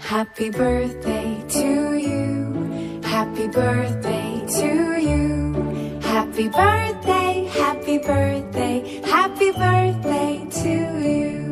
Happy birthday to you. Happy birthday to you. Happy birthday, happy birthday, happy birthday to you.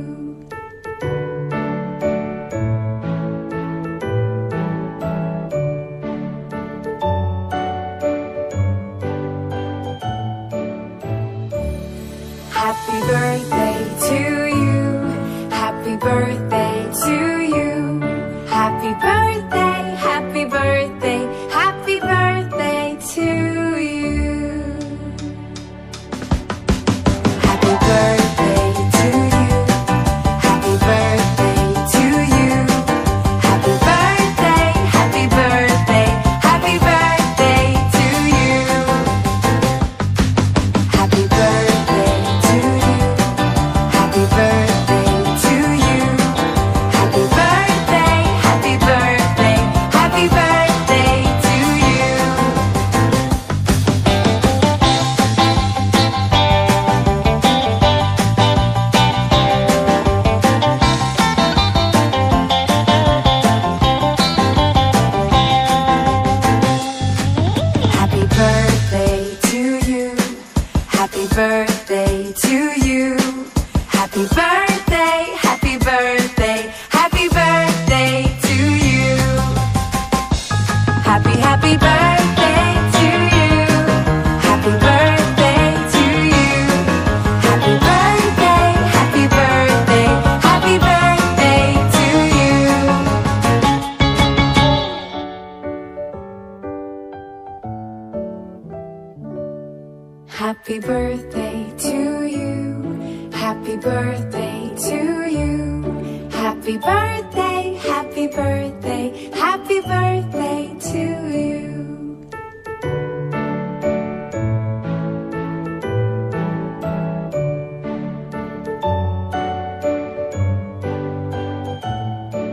Happy birthday to you. Happy birthday to you. Happy birthday, happy birthday, happy birthday to you. Happy birthday to you. Happy birthday to you. Happy birthday, happy birthday, happy birthday to you. Happy birthday to you. Happy birthday to you. Happy birthday, happy birthday, happy birthday to you. Happy birthday to you. Happy birthday to you. Happy birthday, happy birthday, happy birthday to you. Happy birthday to you. Happy birthday to you. Happy birthday, happy birthday, happy birthday to you. Happy birthday to you. Happy birthday to you. Happy birthday, happy birthday, happy birthday to you.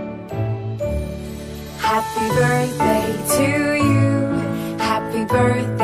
Happy birthday to you. Happy birthday